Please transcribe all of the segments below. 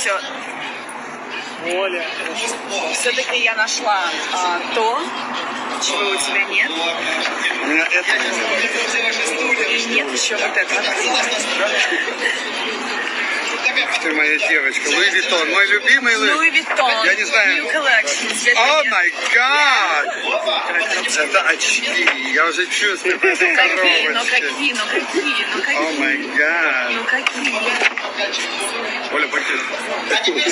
все. Оля. Все-таки я нашла то, чего у тебя нет. У меня это не И нет еще вот этого. Ты моя девочка. Луи Виттон. Мой любимый Луи Виттон. Я не знаю. New Collection. О май гад! Это очки. Я уже чувствую по этой коробочке. Ну какие? О май гад. Ну какие? Оля, пакет. Какие?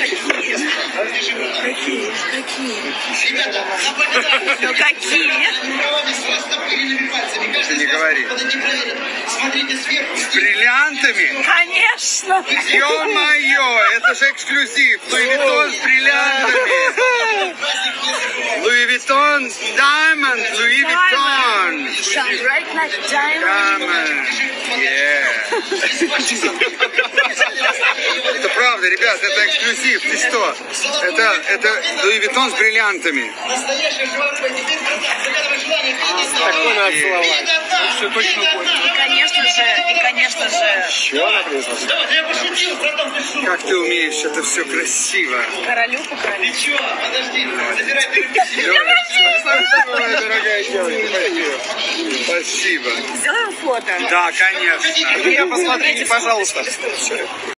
Ну какие? Ты не говори. С бриллиантами? Конечно. Ё-моё, это же эксклюзив. Луи Виттон с бриллиантами. Луи Виттон, Diamond, Луи Виттон. Shine bright like diamond. Diamond, yeah. Это правда, ребят, это эксклюзив. Ты что? Это Луи Виттон с бриллиантами. Такой надо целовать. Все точно понял. И конечно же, Чего она пришла? Как ты умеешь, это все красиво. королю по королю. Дорогая девочка, Спасибо. Сделаем фото. Да, конечно. посмотрите, пожалуйста.